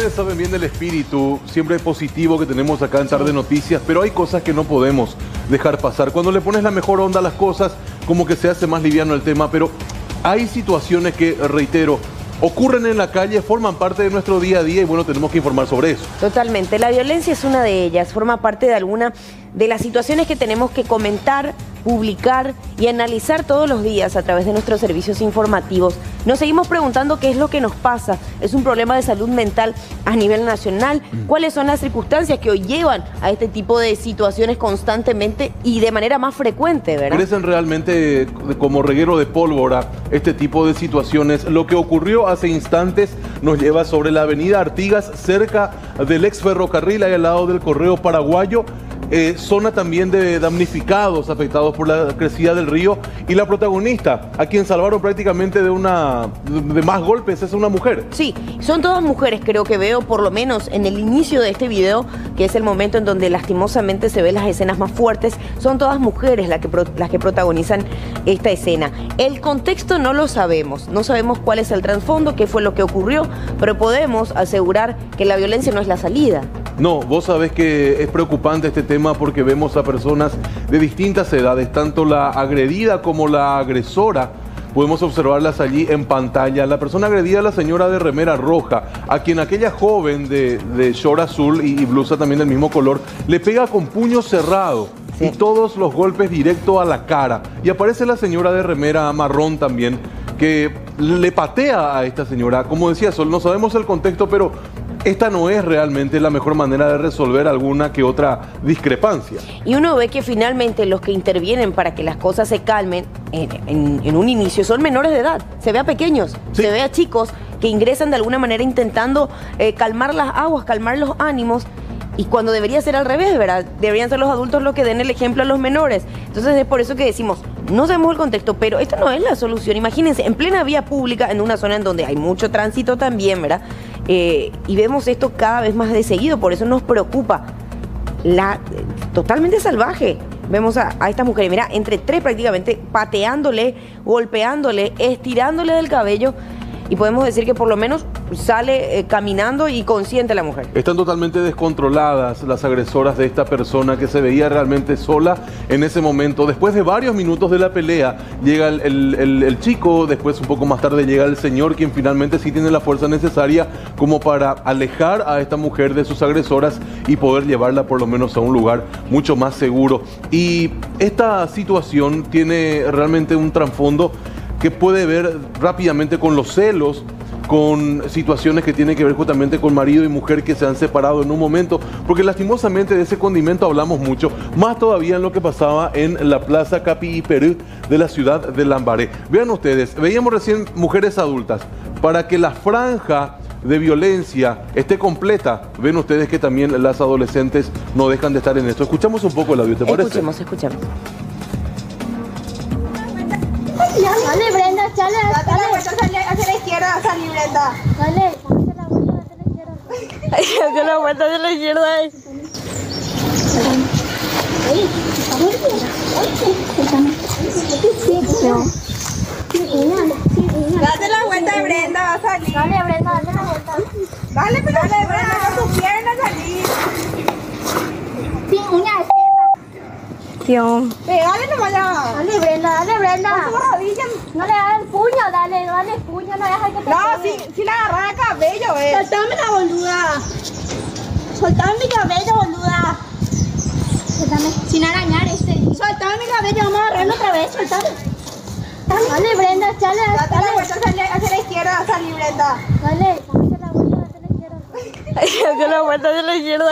Ustedes saben bien del espíritu siempre positivo que tenemos acá en Tarde Noticias, pero hay cosas que no podemos dejar pasar. Cuando le pones la mejor onda a las cosas, como que se hace más liviano el tema, pero hay situaciones que, reitero, ocurren en la calle, forman parte de nuestro día a día y bueno, tenemos que informar sobre eso. Totalmente, la violencia es una de ellas, forma parte de alguna de las situaciones que tenemos que comentar, publicar y analizar todos los días a través de nuestros servicios informativos. Nos seguimos preguntando qué es lo que nos pasa. ¿Es un problema de salud mental a nivel nacional? ¿Cuáles son las circunstancias que hoy llevan a este tipo de situaciones constantemente y de manera más frecuente, verdad? Crecen realmente como reguero de pólvora este tipo de situaciones. Lo que ocurrió hace instantes nos lleva sobre la avenida Artigas, cerca del ex ferrocarril, ahí al lado del Correo Paraguayo. Zona también de damnificados, afectados por la crecida del río, y la protagonista, a quien salvaron prácticamente de más golpes, es una mujer. Sí, son todas mujeres, creo que veo, por lo menos en el inicio de este video, que es el momento en donde lastimosamente se ven las escenas más fuertes, son todas mujeres las que protagonizan esta escena. El contexto no lo sabemos, no sabemos cuál es el trasfondo, qué fue lo que ocurrió, pero podemos asegurar que la violencia no es la salida. No, vos sabés que es preocupante este tema porque vemos a personas de distintas edades, tanto la agredida como la agresora. Podemos observarlas allí en pantalla. La persona agredida es la señora de remera roja, a quien aquella joven de short azul y blusa también del mismo color, le pega con puño cerrado. Sí. Y todos los golpes directo a la cara. Y aparece la señora de remera marrón también, que le patea a esta señora. Como decía Sol, no sabemos el contexto, pero esta no es realmente la mejor manera de resolver alguna que otra discrepancia. Y uno ve que finalmente los que intervienen para que las cosas se calmen en un inicio son menores de edad. Se ve a pequeños, sí. Se ve a chicos que ingresan de alguna manera intentando calmar las aguas, calmar los ánimos. Y cuando debería ser al revés, ¿verdad? Deberían ser los adultos los que den el ejemplo a los menores. Entonces es por eso que decimos, no sabemos el contexto, pero esta no es la solución. Imagínense, en plena vía pública, en una zona en donde hay mucho tránsito también, ¿verdad? Y vemos esto cada vez más de seguido, por eso nos preocupa. Totalmente salvaje. Vemos a estas mujeres, mira, entre tres prácticamente, pateándole, golpeándole, estirándole del cabello. Y podemos decir que por lo menos sale caminando y consciente la mujer. Están totalmente descontroladas las agresoras de esta persona que se veía realmente sola en ese momento. Después de varios minutos de la pelea, llega el chico, después un poco más tarde llega el señor, quien finalmente sí tiene la fuerza necesaria como para alejar a esta mujer de sus agresoras y poder llevarla por lo menos a un lugar mucho más seguro. Y esta situación tiene realmente un trasfondo que puede ver rápidamente con los celos, con situaciones que tienen que ver justamente con marido y mujer que se han separado en un momento, porque lastimosamente de ese condimento hablamos mucho, más todavía en lo que pasaba en la Plaza Capi y Perú de la ciudad de Lambaré. Vean ustedes, veíamos recién mujeres adultas, para que la franja de violencia esté completa, ven ustedes que también las adolescentes no dejan de estar en esto. Escuchamos un poco el audio, ¿te parece? Escuchemos. Dale, Brenda, dale la vuelta hacia la izquierda, salí, Brenda. Dale, hacia la vuelta hacia la izquierda. Date la vuelta, Brenda, va a salir. Dale, Brenda, dale la vuelta. Dale, Brenda, con tu pierna salí. Sí, uña de Tío. Pegale nomás ya. Dale, Brenda. Con tu rodilla. No le hagas el puño, dale el puño, no dejes que te pegue. Si la agarras el cabello, Soltame la boluda. Soltame mi cabello, boluda. Soltame. Sin arañar Soltame mi cabello, vamos a agarrarlo otra vez, soltame. Dale, Brenda, dale la vuelta hacia la izquierda, salí, Brenda. Dale, hacia la vuelta hacia la izquierda. Hacia la vuelta hacia la izquierda.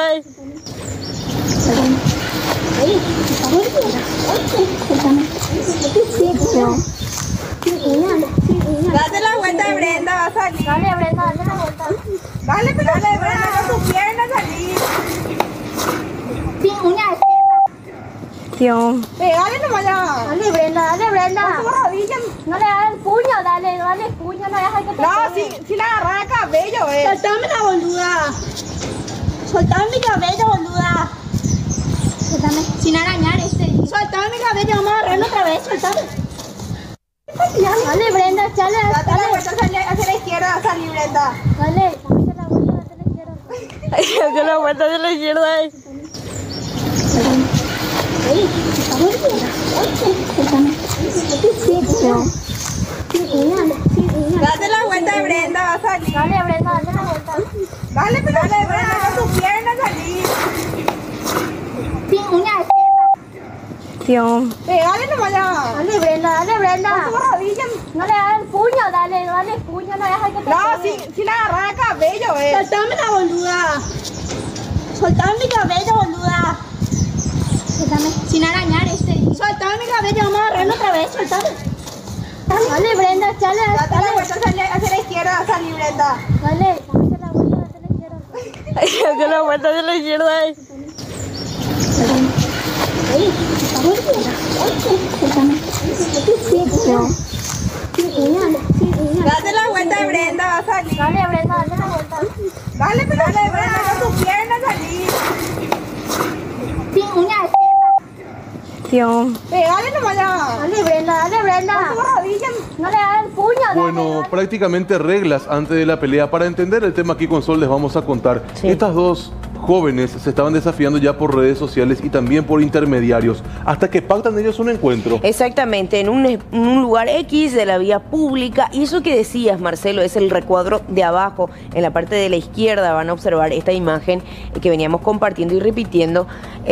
Date la vuelta, Brenda, va a salir. Dale, Brenda, dale la vuelta. Dale, Brenda, con tu pierna salí. Sí, uña de tierra. Tío. Pegale nomás ya. Dale, Brenda. Con tu rodilla. No le hagas el puño, dale el puño, no dejes que te pegue. Si la agarras el cabello, Soltame la boluda. Soltame mi cabello, boluda. Soltame. Sin arañar Soltame mi cabello, vamos a agarrarlo otra vez, soltame. Dale, Brenda, dale la vuelta hacia la izquierda, salí, Brenda. Dale, hacia la vuelta hacia la izquierda. Hacia la vuelta de la izquierda. Date la vuelta, Brenda, va a salir. Dale, Brenda, date la vuelta. Dale, pero dale, Brenda, con tu pierna salir. Sin uña de Dios. Dale nomás ya. Dale, Brenda, dale, Brenda. Con tu rodilla. No le hagas el puño, dale el puño, no dejas que te No, si la agarras el cabello, Soltame la boluda. Soltame mi cabello, boluda. Soltame. Sin arañar Soltame mi cabello, vamos a agarrarlo otra vez, soltame. Dale, Brenda, dale. Date la vuelta hacia la izquierda, salí, Brenda. Dale, hacia la vuelta hacia la izquierda. Hacia la vuelta de la izquierda. Date la vuelta, Brenda, va a salir. Dale, Brenda, date la vuelta. Dale, pero dale, Brenda, con tu pierna salir. Sin uña de Dios. Dale nomás ya. Dale, Brenda, con tu rodilla. No le hagas el puño, Bueno, prácticamente reglas antes de la pelea. Para entender el tema aquí con Sol les vamos a contar. Sí. Estas dos jóvenes se estaban desafiando ya por redes sociales y también por intermediarios, hasta que pactan ellos un encuentro. Exactamente, en un lugar X de la vía pública. Y eso que decías, Marcelo, es el recuadro de abajo. En la parte de la izquierda van a observar esta imagen que veníamos compartiendo y repitiendo.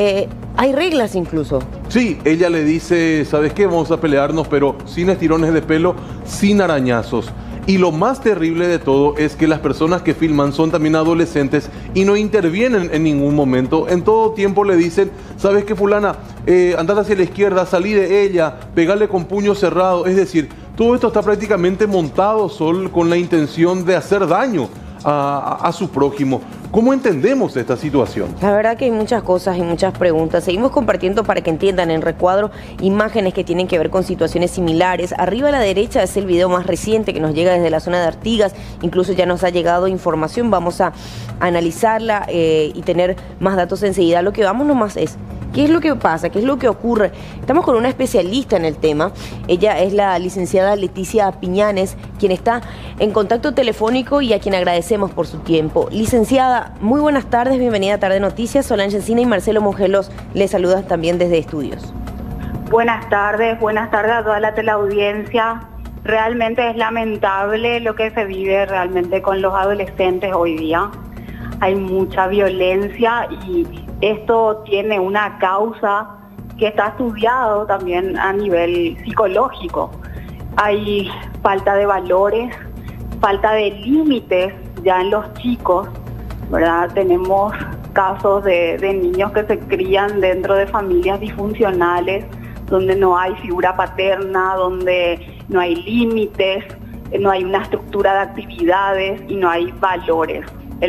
Hay reglas incluso. Sí, ella le dice, ¿sabes qué? Vamos a pelearnos, pero sin estirones de pelo, sin arañazos. Y lo más terrible de todo es que las personas que filman son también adolescentes y no intervienen en ningún momento. En todo tiempo le dicen, ¿sabes qué, fulana? Andate hacia la izquierda, salí de ella, pegale con puño cerrado. Es decir, todo esto está prácticamente montado, Sol, con la intención de hacer daño a su prójimo. ¿Cómo entendemos esta situación? La verdad que hay muchas cosas y muchas preguntas. Seguimos compartiendo para que entiendan en recuadro imágenes que tienen que ver con situaciones similares. Arriba a la derecha es el video más reciente que nos llega desde la zona de Artigas. Incluso ya nos ha llegado información. Vamos a analizarla y tener más datos enseguida. Lo que vamos nomás es, ¿qué es lo que pasa? ¿Qué es lo que ocurre? Estamos con una especialista en el tema. Ella es la licenciada Leticia Piñanes, quien está en contacto telefónico y a quien agradecemos por su tiempo. Licenciada, muy buenas tardes, bienvenida a Tarde Noticias. Solange Encina y Marcelo Mongelos les saludan también desde estudios. Buenas tardes a toda la teleaudiencia. Realmente es lamentable lo que se vive realmente con los adolescentes hoy día. Hay mucha violencia y esto tiene una causa que está estudiado también a nivel psicológico. Hay falta de valores, falta de límites ya en los chicos, ¿verdad? Tenemos casos de niños que se crían dentro de familias disfuncionales, donde no hay figura paterna, donde no hay límites, no hay una estructura de actividades y no hay valores. El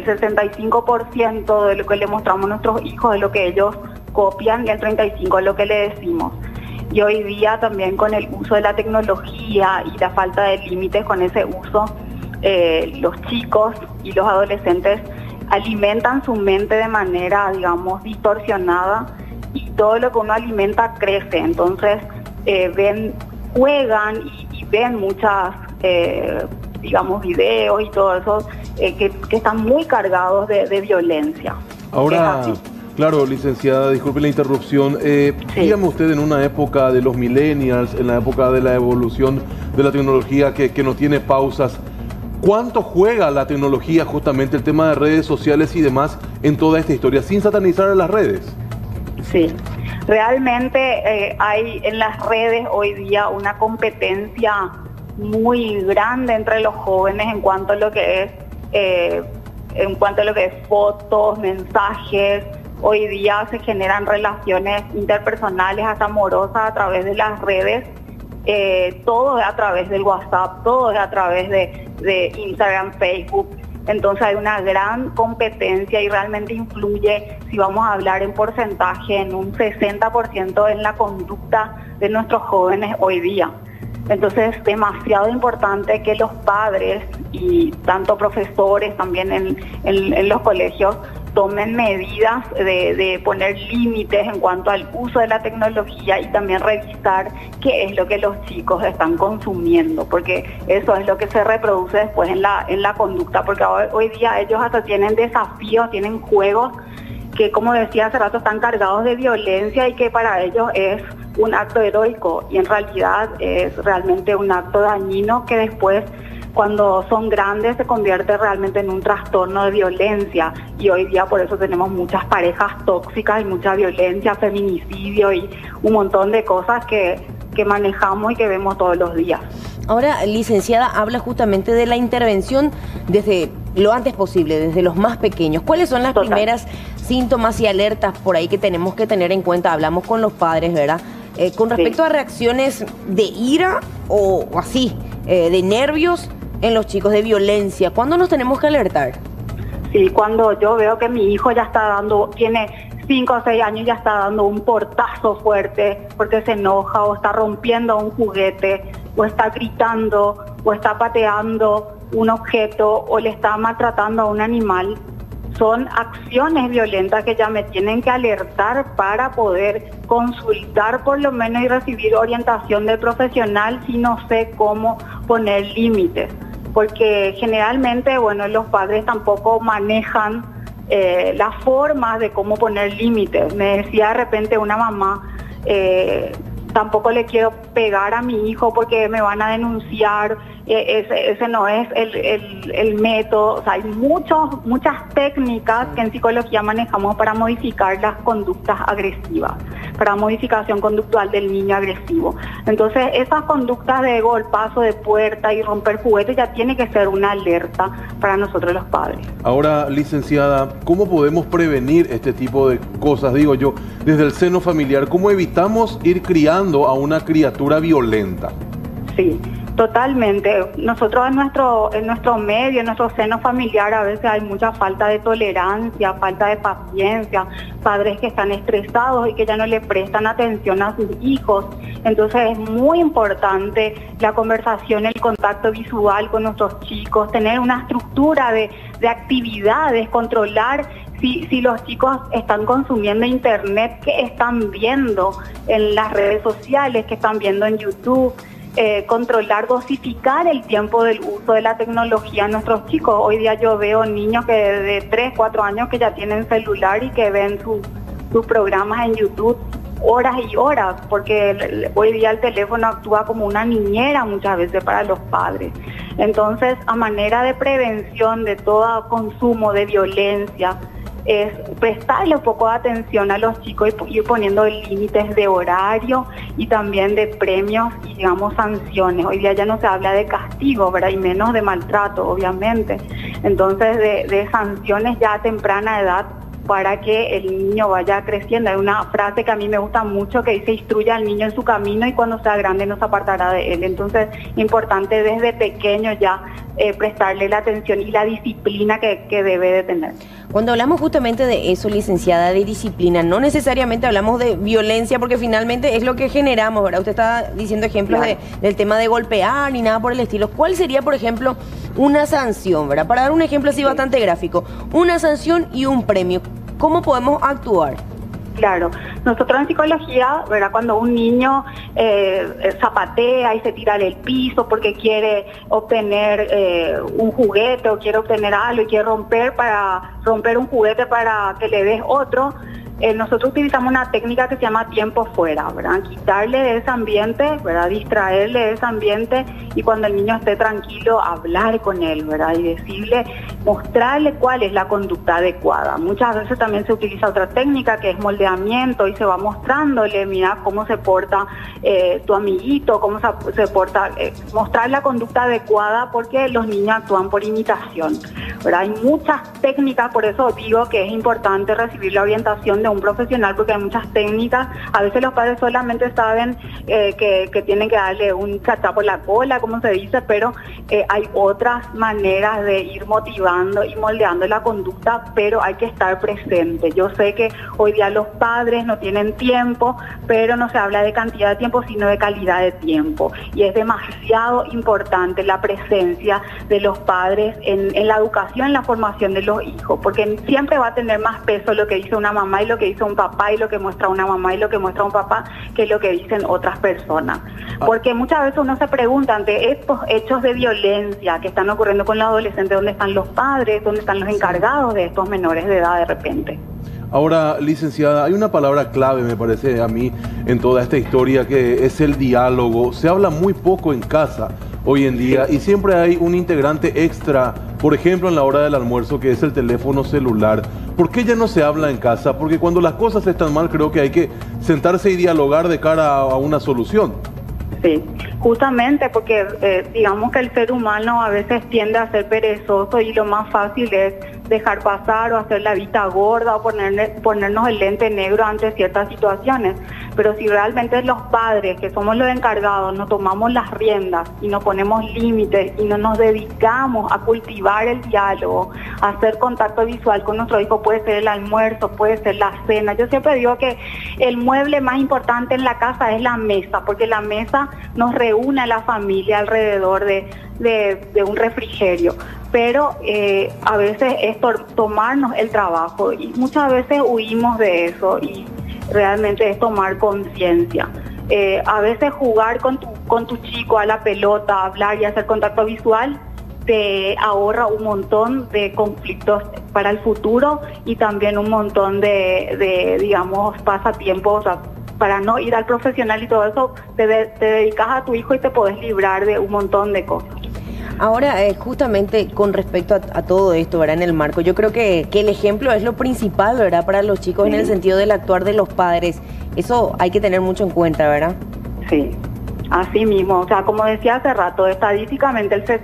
65% de lo que le mostramos a nuestros hijos es lo que ellos copian y el 35% es lo que le decimos. Y hoy día también con el uso de la tecnología y la falta de límites con ese uso, los chicos y los adolescentes alimentan su mente de manera, digamos, distorsionada y todo lo que uno alimenta crece. Entonces juegan y ven muchas, digamos, videos y todo eso que están muy cargados de violencia. Ahora, claro, licenciada, disculpe la interrupción. Sí. Dígame usted, en una época de los millennials, en la época de la evolución de la tecnología que no tiene pausas, ¿cuánto juega la tecnología, justamente el tema de redes sociales y demás, en toda esta historia, sin satanizar a las redes? Sí, realmente hay en las redes hoy día una competencia muy grande entre los jóvenes en cuanto a lo que es fotos, mensajes. Hoy día se generan relaciones interpersonales, hasta amorosas, a través de las redes. Todo es a través del WhatsApp, todo es a través de Instagram, Facebook. Entonces hay una gran competencia y realmente influye, si vamos a hablar en porcentaje, en un 60% en la conducta de nuestros jóvenes hoy día. Entonces es demasiado importante que los padres y tanto profesores también en los colegios tomen medidas de poner límites en cuanto al uso de la tecnología y también revisar qué es lo que los chicos están consumiendo, porque eso es lo que se reproduce después en la conducta, porque hoy día ellos hasta tienen desafíos, tienen juegos que, como decía hace rato, están cargados de violencia y que para ellos es un acto heroico y en realidad es realmente un acto dañino que después, cuando son grandes, se convierte realmente en un trastorno de violencia. Y hoy día por eso tenemos muchas parejas tóxicas y mucha violencia, feminicidio y un montón de cosas que manejamos y que vemos todos los días. Ahora, licenciada, habla justamente de la intervención desde lo antes posible, desde los más pequeños. ¿Cuáles son las primeras síntomas y alertas por ahí que tenemos que tener en cuenta? Hablamos con los padres, ¿verdad? Con respecto a reacciones de ira o así, de nervios en los chicos, de violencia, ¿cuándo nos tenemos que alertar? Sí, cuando yo veo que mi hijo ya tiene 5 o 6 años, ya está dando un portazo fuerte porque se enoja o está rompiendo un juguete o está gritando o está pateando un objeto o le está maltratando a un animal. Son acciones violentas que ya me tienen que alertar para poder consultar por lo menos y recibir orientación del profesional si no sé cómo poner límites. Porque generalmente, bueno, los padres tampoco manejan las formas de cómo poner límites. Me decía de repente una mamá, tampoco le quiero pegar a mi hijo porque me van a denunciar, ese no es el método. O sea, hay muchas técnicas que en psicología manejamos para modificar las conductas agresivas, para modificación conductual del niño agresivo. Entonces, esas conductas de golpazo de puerta y romper juguetes ya tiene que ser una alerta para nosotros los padres. Ahora, licenciada, ¿cómo podemos prevenir este tipo de cosas? Digo yo, desde el seno familiar, ¿cómo evitamos ir criando a una criatura violenta? Sí, totalmente. Nosotros en nuestro medio, en nuestro seno familiar, a veces hay mucha falta de tolerancia, falta de paciencia, padres que están estresados y que ya no le prestan atención a sus hijos. Entonces es muy importante la conversación, el contacto visual con nuestros chicos, tener una estructura de actividades, controlar si los chicos están consumiendo internet, qué están viendo en las redes sociales, qué están viendo en YouTube. Controlar, dosificar el tiempo del uso de la tecnología a nuestros chicos. Hoy día yo veo niños que de 3, 4 años que ya tienen celular y que ven sus programas en YouTube horas y horas, porque hoy día el teléfono actúa como una niñera muchas veces para los padres. Entonces, a manera de prevención de todo consumo de violencia, es prestarle un poco de atención a los chicos y ir poniendo límites de horario y también de premios y, digamos, sanciones. Hoy día ya no se habla de castigo, ¿verdad? Y menos de maltrato, obviamente. Entonces, de sanciones ya a temprana edad para que el niño vaya creciendo. Hay una frase que a mí me gusta mucho que dice: instruya al niño en su camino y cuando sea grande no se apartará de él. Entonces, importante desde pequeño ya prestarle la atención y la disciplina que debe de tener. Cuando hablamos justamente de eso, licenciada, de disciplina, no necesariamente hablamos de violencia, porque finalmente es lo que generamos, ¿verdad? Usted está diciendo ejemplos del tema de golpear ni nada por el estilo. ¿Cuál sería, por ejemplo, una sanción, ¿verdad? Para dar un ejemplo así bastante gráfico, una sanción y un premio. ¿Cómo podemos actuar? Claro, nosotros en psicología, ¿verdad? Cuando un niño zapatea y se tira del piso porque quiere obtener un juguete o quiere obtener algo y quiere romper un juguete para que le des otro, nosotros utilizamos una técnica que se llama tiempo fuera, ¿verdad? Quitarle de ese ambiente, ¿verdad? Distraerle de ese ambiente y cuando el niño esté tranquilo, hablar con él, ¿verdad? Y decirle, mostrarle cuál es la conducta adecuada. Muchas veces también se utiliza otra técnica que es moldeamiento y se va mostrándole, mira cómo se porta tu amiguito, cómo se porta, mostrar la conducta adecuada porque los niños actúan por imitación, ¿verdad? Hay muchas técnicas, por eso digo que es importante recibir la orientación de un profesional, porque hay muchas técnicas. A veces los padres solamente saben que tienen que darle un chachá por la cola, como se dice, pero hay otras maneras de ir motivando y moldeando la conducta, pero hay que estar presente. Yo sé que hoy día los padres no tienen tiempo, pero no se habla de cantidad de tiempo, sino de calidad de tiempo. Y es demasiado importante la presencia de los padres en la educación, en la formación de los hijos, porque siempre va a tener más peso lo que dice una mamá y lo que dice un papá y lo que muestra una mamá y lo que muestra un papá que lo que dicen otras personas. Porque muchas veces uno se pregunta ante estos hechos de violencia que están ocurriendo con los adolescentes, ¿dónde están los padres? ¿Dónde están los encargados de estos menores de edad de repente? Ahora, licenciada, hay una palabra clave, me parece a mí, en toda esta historia, que es el diálogo. Se habla muy poco en casa hoy en día y siempre hay un integrante extra, por ejemplo, en la hora del almuerzo, que es el teléfono celular. ¿Por qué ya no se habla en casa? Porque cuando las cosas están mal, creo que hay que sentarse y dialogar de cara a una solución. Sí, justamente porque digamos que el ser humano a veces tiende a ser perezoso y lo más fácil es dejar pasar o hacer la vista gorda o ponernos el lente negro ante ciertas situaciones. Pero si realmente los padres, que somos los encargados, nos tomamos las riendas y nos ponemos límites y no nos dedicamos a cultivar el diálogo, a hacer contacto visual con nuestro hijo, puede ser el almuerzo, puede ser la cena. Yo siempre digo que el mueble más importante en la casa es la mesa, porque la mesa nos reúne a la familia alrededor de un refrigerio. Pero a veces es tomarnos el trabajo y muchas veces huimos de eso y realmente es tomar conciencia. A veces jugar con tu chico a la pelota, hablar y hacer contacto visual te ahorra un montón de conflictos para el futuro y también un montón de digamos, pasatiempos. O sea, para no ir al profesional y todo eso, te dedicas a tu hijo y te podés librar de un montón de cosas. Ahora, justamente con respecto a todo esto, ¿verdad? En el marco, yo creo que el ejemplo es lo principal, ¿verdad? Para los chicos, sí, en el sentido del actuar de los padres. Eso hay que tener mucho en cuenta, ¿verdad? Sí, así mismo. O sea, como decía hace rato, estadísticamente el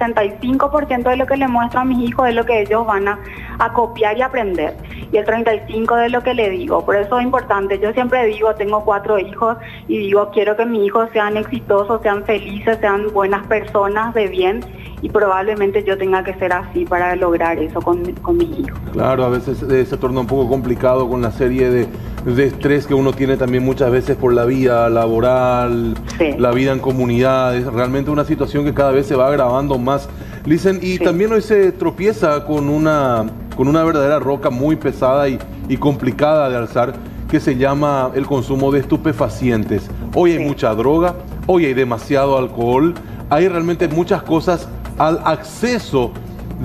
65% de lo que le muestro a mis hijos es lo que ellos van a copiar y aprender. Y el 35% de lo que le digo. Por eso es importante. Yo siempre digo, tengo 4 hijos y digo, quiero que mis hijos sean exitosos, sean felices, sean buenas personas de bien. Y probablemente yo tenga que ser así para lograr eso con mis hijos. Claro, a veces se torna un poco complicado con la serie de estrés que uno tiene también muchas veces por la vida laboral, sí, la vida en comunidad. Es realmente una situación que cada vez se va agravando más. Licen, y sí, también hoy se tropieza con una verdadera roca muy pesada y complicada de alzar, que se llama el consumo de estupefacientes. Hoy hay, sí, mucha droga, hoy hay demasiado alcohol, hay realmente muchas cosas al acceso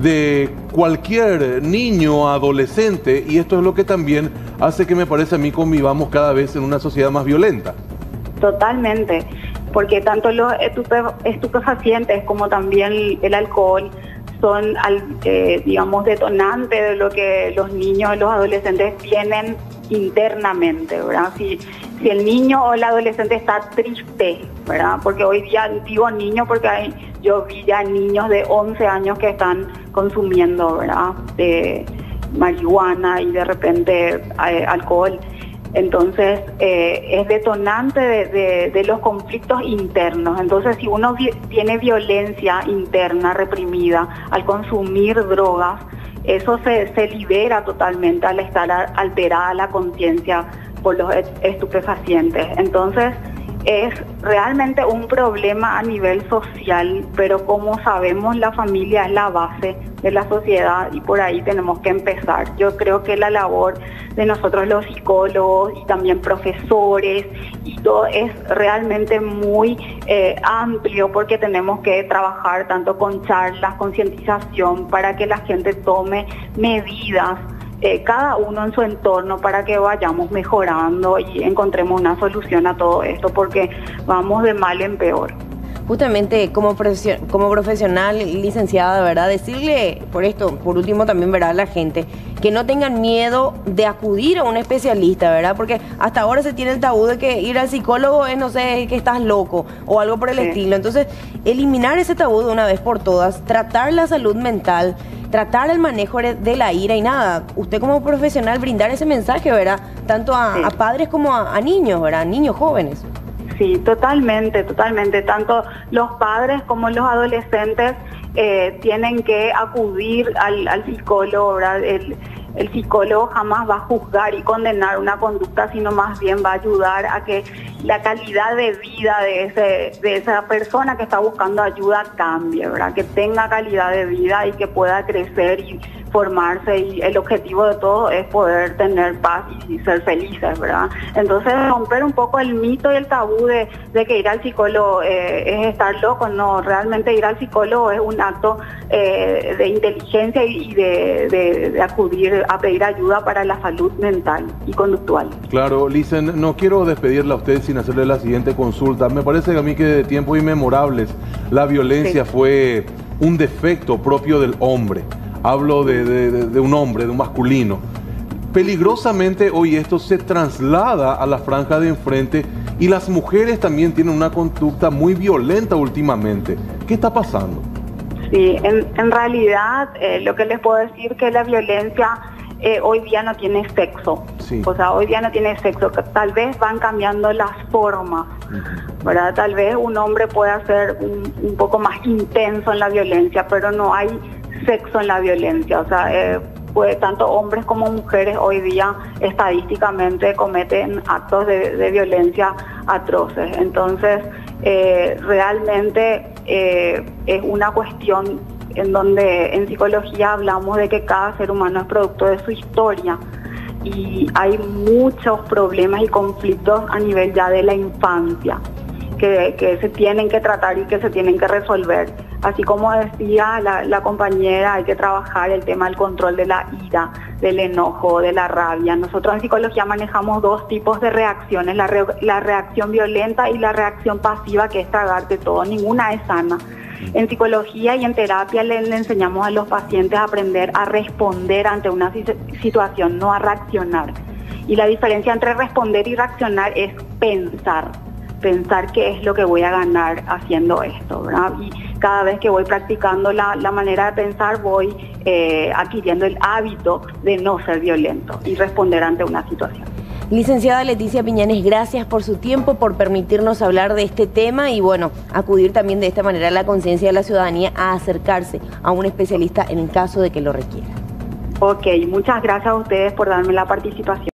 de cualquier niño, adolescente, y esto es lo que también hace que me parece a mí convivamos cada vez en una sociedad más violenta. Totalmente, porque tanto los estupefacientes como también el alcohol son, digamos, detonantes de lo que los niños y los adolescentes tienen internamente, ¿verdad? Si el niño o el adolescente está triste, ¿verdad? Porque hoy día digo niño porque yo vi ya niños de 11 años que están consumiendo, ¿verdad? De marihuana y de repente alcohol. Entonces es detonante de los conflictos internos. Entonces si uno tiene violencia interna reprimida al consumir drogas, eso se libera totalmente al estar alterada la conciencia por los estupefacientes. Entonces es realmente un problema a nivel social, pero como sabemos, la familia es la base de la sociedad y por ahí tenemos que empezar. Yo creo que la labor de nosotros los psicólogos y también profesores y todo es realmente muy amplio, porque tenemos que trabajar tanto con charlas, concientización, para que la gente tome medidas, cada uno en su entorno, para que vayamos mejorando y encontremos una solución a todo esto, porque vamos de mal en peor. Justamente como profesional, licenciada, ¿verdad? Decirle por último también, ¿verdad?, a la gente que no tengan miedo de acudir a un especialista, ¿verdad? Porque hasta ahora se tiene el tabú de que ir al psicólogo es, no sé, que estás loco o algo por el, sí, estilo. Entonces, eliminar ese tabú de una vez por todas, tratar la salud mental tratar el manejo de la ira y nada, usted como profesional brindar ese mensaje, ¿verdad? Tanto a padres como a niños, ¿verdad? Niños jóvenes. Sí, totalmente, totalmente. Tanto los padres como los adolescentes tienen que acudir al psicólogo, ¿verdad? El psicólogo jamás va a juzgar y condenar una conducta, sino más bien va a ayudar a que la calidad de vida de esa persona que está buscando ayuda cambie, ¿verdad? Que tenga calidad de vida y que pueda crecer y formarse, y el objetivo de todo es poder tener paz y ser felices, ¿verdad? Entonces romper un poco el mito y el tabú de que ir al psicólogo es estar loco. No, realmente ir al psicólogo es un acto de inteligencia y de acudir a pedir ayuda para la salud mental y conductual. Claro, Licen, no quiero despedirla a usted sin hacerle la siguiente consulta. Me parece a mí que de tiempos inmemorables la violencia fue un defecto propio del hombre. Hablo de un hombre, de un masculino. Peligrosamente hoy esto se traslada a la franja de enfrente y las mujeres también tienen una conducta muy violenta últimamente. ¿Qué está pasando? Sí, en realidad lo que les puedo decir que la violencia hoy día no tiene sexo. Sí. O sea, hoy día no tiene sexo. Tal vez van cambiando las formas, ¿verdad? Tal vez un hombre pueda ser un poco más intenso en la violencia, pero no hay sexo en la violencia. O sea, pues tanto hombres como mujeres hoy día estadísticamente cometen actos de violencia atroces. Entonces, realmente es una cuestión en donde en psicología hablamos de que cada ser humano es producto de su historia y hay muchos problemas y conflictos a nivel ya de la infancia que se tienen que tratar y que se tienen que resolver. Así como decía la compañera, hay que trabajar el tema del control de la ira, del enojo, de la rabia. Nosotros en psicología manejamos dos tipos de reacciones, la reacción violenta y la reacción pasiva, que es tragarte todo. Ninguna es sana. En psicología y en terapia le enseñamos a los pacientes a aprender a responder ante una situación, no a reaccionar. Y la diferencia entre responder y reaccionar es pensar qué es lo que voy a ganar haciendo esto, ¿verdad? Y cada vez que voy practicando la manera de pensar, voy adquiriendo el hábito de no ser violento y responder ante una situación. Licenciada Leticia Piñanes, gracias por su tiempo, por permitirnos hablar de este tema y bueno, acudir también de esta manera a la conciencia de la ciudadanía a acercarse a un especialista en el caso de que lo requiera. Ok, muchas gracias a ustedes por darme la participación.